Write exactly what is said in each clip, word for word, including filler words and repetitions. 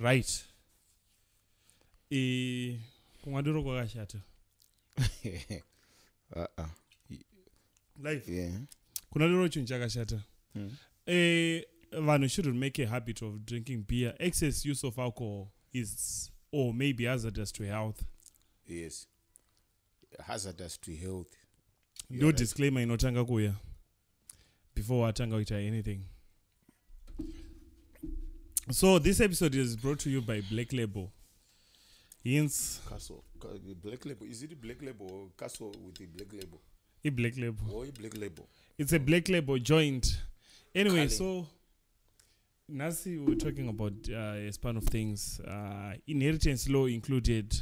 Right. E kumaduro kwakashata. Uh-uh. Life. Yeah. Kunaduro chinhu chakashata. Hmm. Eh vanhu shouldn't make a habit of drinking beer. Excess use of alcohol is or maybe hazardous to health. Yes. Hazardous to health. No right. Disclaimer inotanga kuya before watanga kuita anything. So this episode is brought to you by Black Label. Hence Castle. Black Label. Is it Black Label or Castle with the Black Label? A Black Label. Or a Black Label. It's a Black Label joint. Anyway, Culling. so Nasi, we're talking about uh, a span of things. Uh, inheritance law included.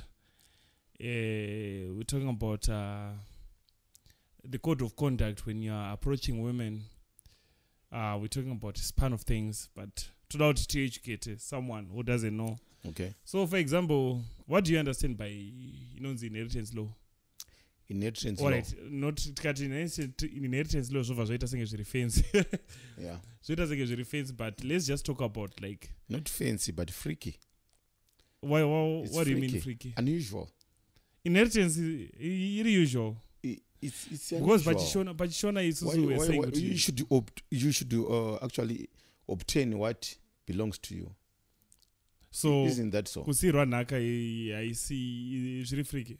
Uh, we're talking about uh, the code of conduct when you are approaching women. Uh, we're talking about a span of things, but to to educate someone who doesn't know. Okay. So, for example, what do you understand by you know the inheritance law? Inheritance All law. right, not inheritance law. So far, so it doesn't get fancy. Yeah. So it doesn't get fancy, but let's just talk about like not fancy, but freaky. Why? why what do you freaky. mean freaky? Unusual. Inheritance is unusual. It, it's it's because unusual. Bachishona, Bachishona is also why, why, saying why, you should opt, you should uh, actually obtain what belongs to you. So isn't that so? Kusirwa naka I see it's really freaky.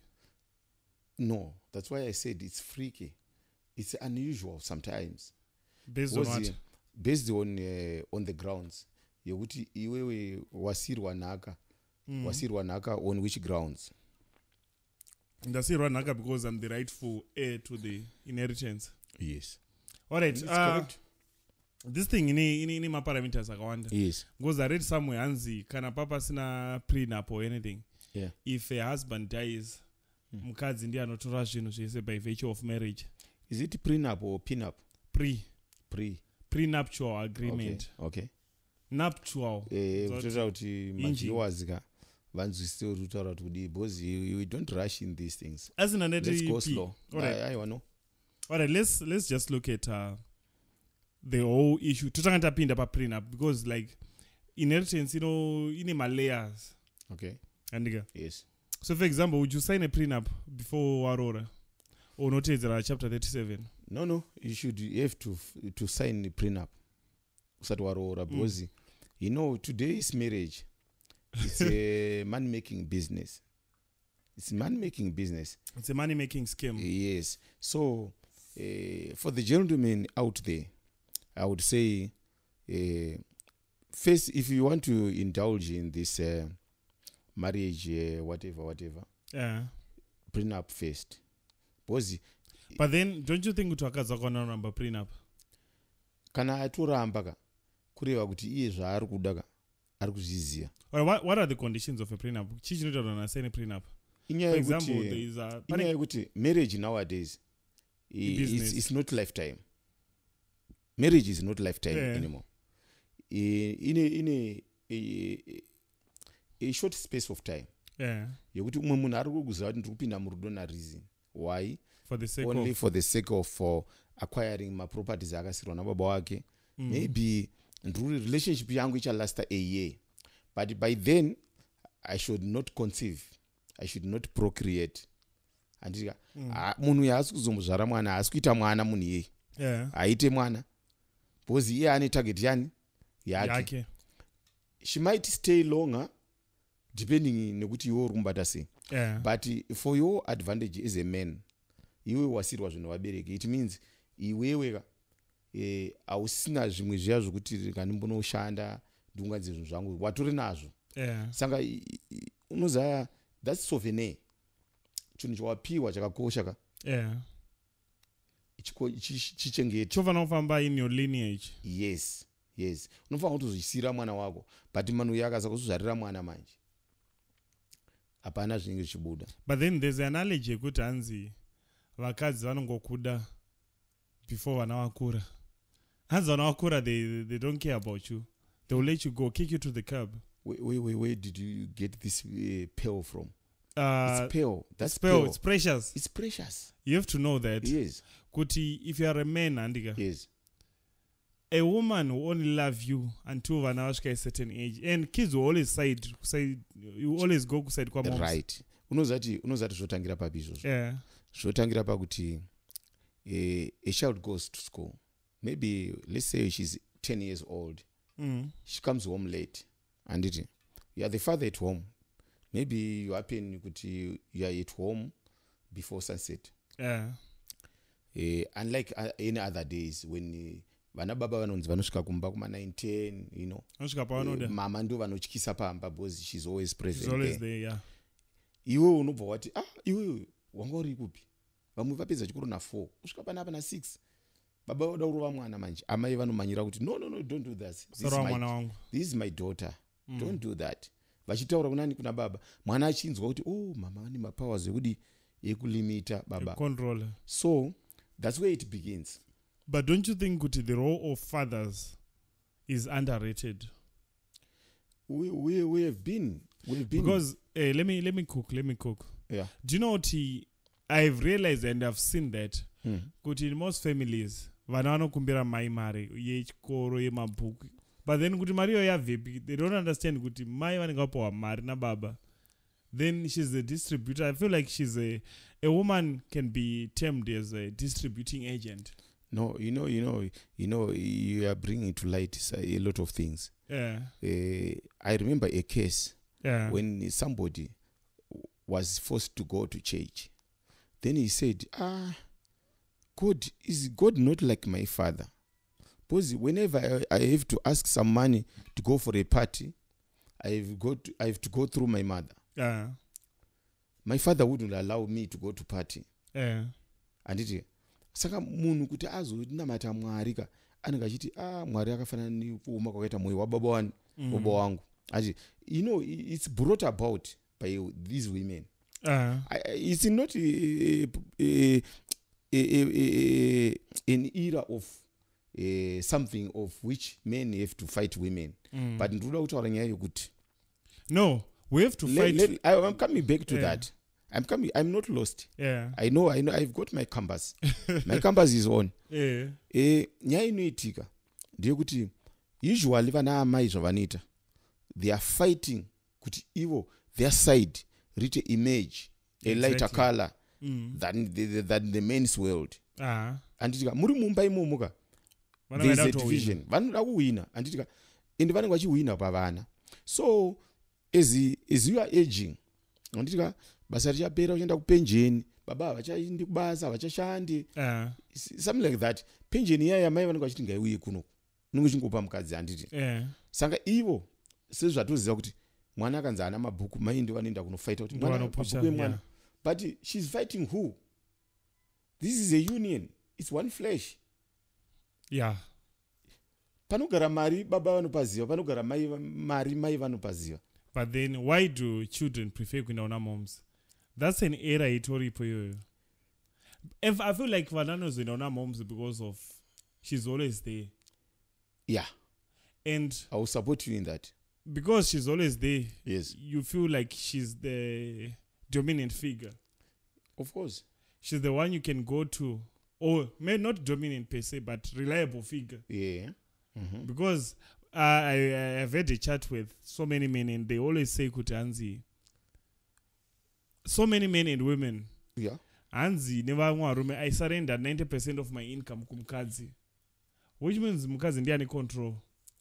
No, that's why I said it's freaky. It's unusual sometimes. Based on what? Based on uh, on the grounds. Yokuti iwewe wasirwa naka. Mm. Wasirwa naka on which grounds? Ndasirwa naka because I'm the rightful heir to the inheritance. Yes. All right. Uh, this thing ini ini ini maparameters akawanda. Yes. Because I read somewhere anzi kana papa sina prenup or anything. Yeah. If a husband dies, mukadzi ndiye anotora zvinhu zvese by virtue of marriage. Is it prenup or pinup? Pre. Pre. Prenuptial agreement. Okay. Okay. Nuptial. Eh, kutaura kuti maviewers ka vanzwisise kutaura kuti because we don't rush in these things. As in let's go slow. All right. I, I know. All right, let's let's just look at uh, the whole issue. Tutanga tapinda pa prenup because like inheritance, you know, in my layers. Okay. And yes. So for example, would you sign a prenup before Aurora? Or not uh, chapter thirty-seven? No, no. You should you have to to sign the prenup. Aurora because mm. you know today's marriage it's a man making business. It's a man making business. It's a money making scheme. Yes. So uh, for the gentlemen out there, I would say uh, first if you want to indulge in this uh, marriage uh, whatever whatever. Yeah. Prenup first. Because but then don't you think utakaza kona ramba prenup? Kana atoramba ka kureva kuti iye zvaari kuda ka ari kuzviziva. What what are the conditions of a prenup? Chichi notaura kana sign a prenup. For example, there is a inyaya yekuti marriage nowadays is it's not lifetime. Marriage is not lifetime yeah. anymore. In a in a, a a short space of time. Yeah. Yekuti umwe munhu ari kuziva kuti ndiri kupinda murudo na reason. Why? For the sake only of for the sake of for acquiring my properties akasirwa nababa wake. Mm. Maybe nduri relationship yangu icha last a year. But by then I should not conceive. I should not procreate. Andika mm. munhu yaasi kuzombozvara mwana asi kuita mwana munhu yeye. Yeah. Aite mwana. Because iye ane target yani yake. Yake. She might stay longer depending nekuti iwe uri kumbata sei. Yeah. But for your advantage as a man, iwe wasirwa zvinhu vabereki. It means iwewe eh ausina zvimwe zviya zvokuti kana mbonoshanda ndungadze zvinhu zvangu watori nazvo. Yeah. Sanga unoza that's souvenir. Chinhu chawapiwa chakakosha ka. Yeah. Ichiko chichengete. Chofana kufamba in your lineage. Yes. Yes. Unofanira kutozvisira mwana wako. But manu yakaza kuzozvarira mwana manje. Hapana zvinenge zvichibuda. But then there's an analogy yekuti hanzi vakadzi vanongokuda before vana vakura. Hanzi vana vakura they they don't care about you. They will let you go, kick you to the curb. Wait, wait, wait, where did you get this uh, pearl from? Uh, it's pearl. That's it's pearl. pearl. It's precious. It's precious. You have to know that. Yes. Kuti if you are a man, Andika. Yes. a woman will only love you until vana vasvika a certain age, and kids will always side side you always go kuside kwa moms. Right. Unozati unozati zvotangira papi izvozvo. Yeah. Zvotangira pakuti a, a child goes to school. Maybe let's say she's ten years old. Mm. She comes home late. And it, you are the father at home. Maybe you happen kuti you are at home before sunset. Yeah. Uh, unlike uh, any other days when vana baba vanonzi vanosvika kumba kuma nine ten, you know. Uh, mama ndo vanotyisa pamba because she's always present. She's always there, there yeah. Iwe unobva wati ah iwe wanga uri kupi? Vamwe vapedza chikoro na four, usvika pana apa na six. Baba voda kurova mwana manje. Amai vanomanyira kuti no no no don't do that. This is my, this is my daughter. Mm. Don't do that. Vachitaura kunani kuna baba. Mwana achinzwa kuti oh mama vane mapowers ekudi ekulimita baba. Control. So that's where it begins. But don't you think kuti the role of fathers is underrated? We we we have been we've been because uh, let me let me cook let me cook. Yeah. Do you know what he, I've realized and I've seen that hmm. kuti in most families vana vanokumbira mai mari yechikoro yemabhuku, but then kuti mari iyo yabvepi, they don't understand kuti mai vanenge vapiwa mari nababa, then she's a distributor. I feel like she's a a woman can be termed as a distributing agent. No, you know, you know, you know, you are bringing to light a lot of things. Yeah. Uh, I remember a case yeah. when somebody was forced to go to church. Then he said, ah, God, is God not like my father? Because whenever I, I have to ask some money to go for a party, I have, got to, I have to go through my mother. Yeah. My father wouldn't allow me to go to party. Yeah. And it saka munhu kuti azonamata mwari ka anenge achiti ah mwari akafanana nekuuma kwakaita mwoyo wababa wani baba wangu achi you know it's brought about by these women. Uh. I, it's not a, a, a, a, a, an era of uh, something of which men have to fight women. Mm. But ndoda kutaura nyaya yokuti no, we have to let, fight. Let, I, I'm coming back to yeah. that. I'm coming. I'm not lost. Yeah. I know. I know. I've got my compass. My compass is on. Yeah. Eh, nyaya inoitika ndeyekuti usually vana amai zvavanoita they are fighting kuti ivo their side reach a image a exactly. lighter color mm. than the, than the men's world. Ah. Anditika muri mumba imomuka there is a division. Vanoda kuwina. Anditika ende vanenge vachiwina pavana. So as as you are aging, anditika basa richapera uchienda kupenjeni baba vachaindi kubasa vachashandi uh. something like that. Penjeni yaya mai vanenge vachiti ngaiuye kuno nungu chingopa mukadzi handiti yeah. saka ivo sezvatoziva kuti mwana akanzi ana mabhuku mai ndi vanoenda kunofighta kuti mwana mabhuku emwana yeah. But she's fighting who? This is a union. It's one flesh. Yeah. Panogara mari baba vanopaziva, panogara mai mari mai vanopaziva. But then why do children prefer kuenda una moms? That's an era itoripo yoyo. If I feel like Vanano's in ona moms because of she's always there. Yeah. And I will support you in that. Because she's always there. Yes. You feel like she's the dominant figure. Of course. She's the one you can go to. Or maybe not dominant per se, but reliable figure. Yeah. Mm-hmm. Because uh, I, I've had a chat with so many men and they always say kuti Anzi. So many men and women. Yeah. Anzi never want I surrender ninety percent of my income kumkazi. Which means mkazi ndiye ani control.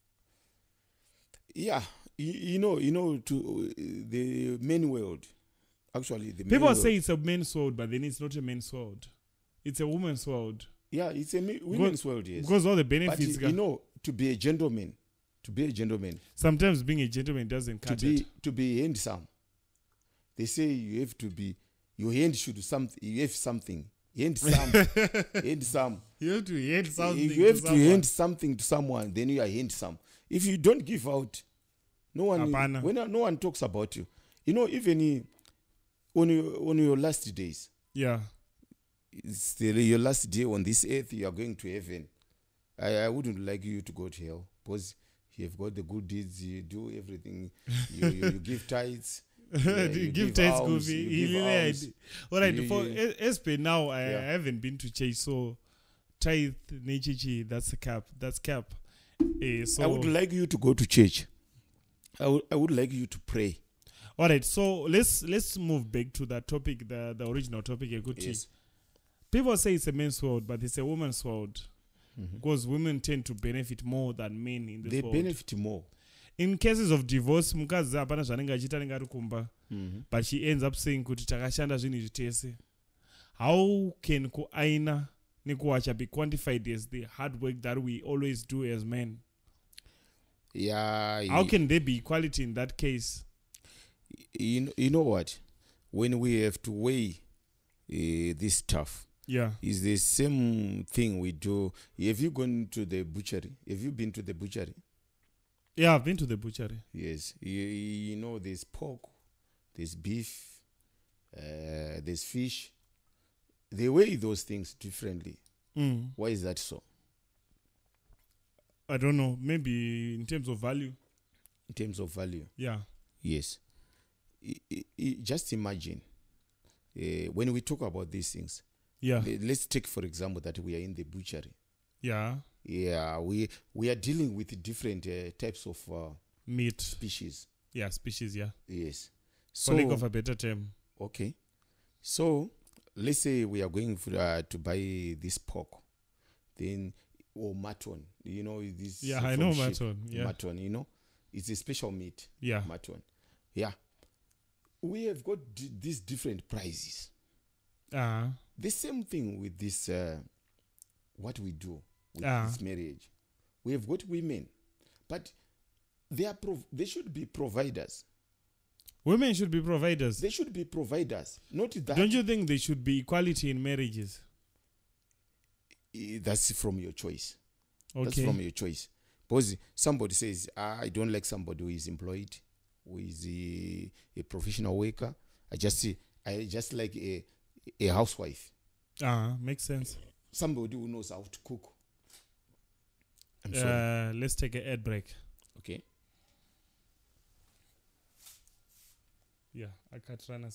Yeah, you, you know, you know, to uh, the men world. Actually, the people say it's a men's world, but then it's not a men's world. It's a woman's world. Yeah, it's a me- women's because, world. Yes, because all the benefits. But, you know, to be a gentleman, to be a gentleman. Sometimes being a gentleman doesn't cut to be, it. To be handsome, they say you have to be. Your hand should do something. You have something. Handsome, handsome. You have to hand something. You have to, to hand something to someone. Then you are handsome. If you don't give out, no one. Apana. When no one talks about you, you know, even on your on your last days. Yeah. It's the, your last day on this earth. You are going to heaven. I, I wouldn't like you to go to hell because you have got the good deeds. You do everything. You, you, you give tithes. Yeah, you, you give tithes, Goofy. All right. You, for you, S P now, I, yeah. I haven't been to church, so tithe, nechichi, that's a cap. That's cap. Eh, so I would like you to go to church. I would, I would like you to pray. all right, so let's let's move back to that topic, the the original topic. Yes. People say it's a men's world, but it's a woman's world. Mhm. Because women tend to benefit more than men in this They world. benefit more. In cases of divorce, mukazi hapana zvanenge achiita anenge ari kumba, Mhm. but she ends up saying kuti takashanda zvinhu izvi tese. How can kuaina nekuwacha be quantified as the hard work that we always do as men? Yeah. How can there be equality in that case? You know, you know what? When we have to weigh uh, this stuff, Yeah. it's the same thing we do. Have you gone to the butchery? Have you been to the butchery? Yeah, I've been to the butchery. Yes. You, you know, there's pork, there's beef, uh, there's fish. They weigh those things differently. Mm. Why is that so? I don't know. Maybe in terms of value. In terms of value? Yeah. Yes. I, I, I, just imagine uh, when we talk about these things. Yeah. le- Let's take, for example, that we are in the butchery. Yeah. Yeah, we we are dealing with different uh, types of uh, Meat. species. Yeah, species, yeah. Yes. For lack of So a better term. okay. So let's say we are going for, uh, to buy this pork, then or mutton. You know this. Yeah, uh, I from know sheep. mutton. Yeah. Mutton. You know, it's a special meat. Yeah. Mutton. Yeah. We have got d- these different prices. Uh, The same thing with this, uh, what we do with Ah. this marriage. We have got women, but they are prov- they should be providers. women should be providers. They should be providers, not that. Don't you think there should be equality in marriages? eh, That's from your choice. Okay. That's from your choice. Because somebody says, ah, I don't like somebody who is employed, who is a, a professional worker. I just see, I just like a a housewife. Ah, makes sense. Somebody who knows how to cook. I'm sorry. Uh, let's take an ad break. Okay. Yeah, I can't run us.